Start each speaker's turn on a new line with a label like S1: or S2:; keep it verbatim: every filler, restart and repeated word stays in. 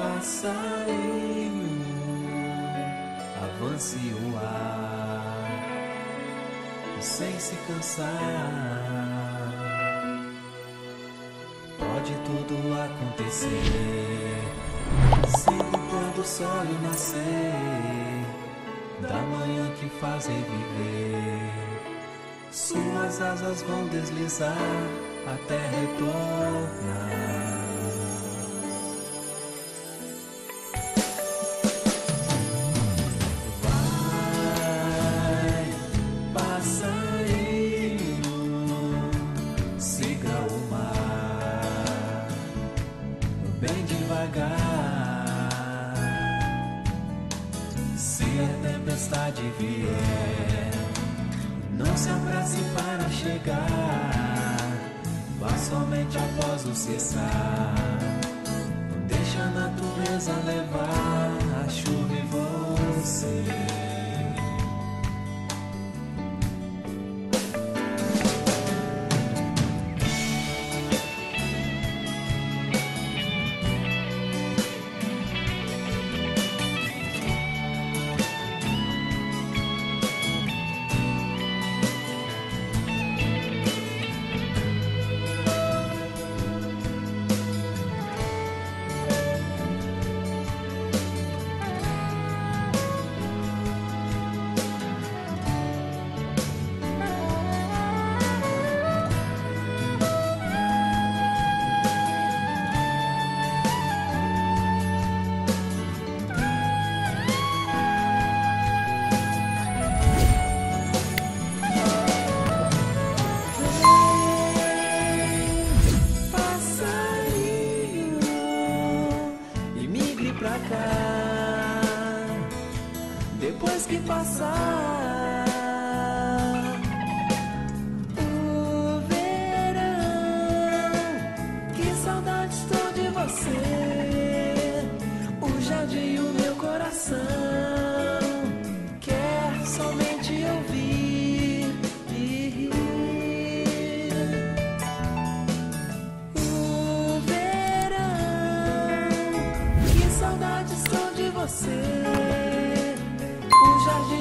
S1: Passarinho, avance o ar sem se cansar. Pode tudo acontecer, sempre quando o sol nascer, da manhã que fazem viver. Suas asas vão deslizar até retornar. Bem devagar. Se a tempestade vier, não se apresse para chegar. Vá somente após o cessar. Deixa a natureza levar a chuva e você. Pra cá, depois que passar o verão, que saudade estou de você. O jardim, o meu coração quer somente ouvir e rir. Saudade estou de você. O jardim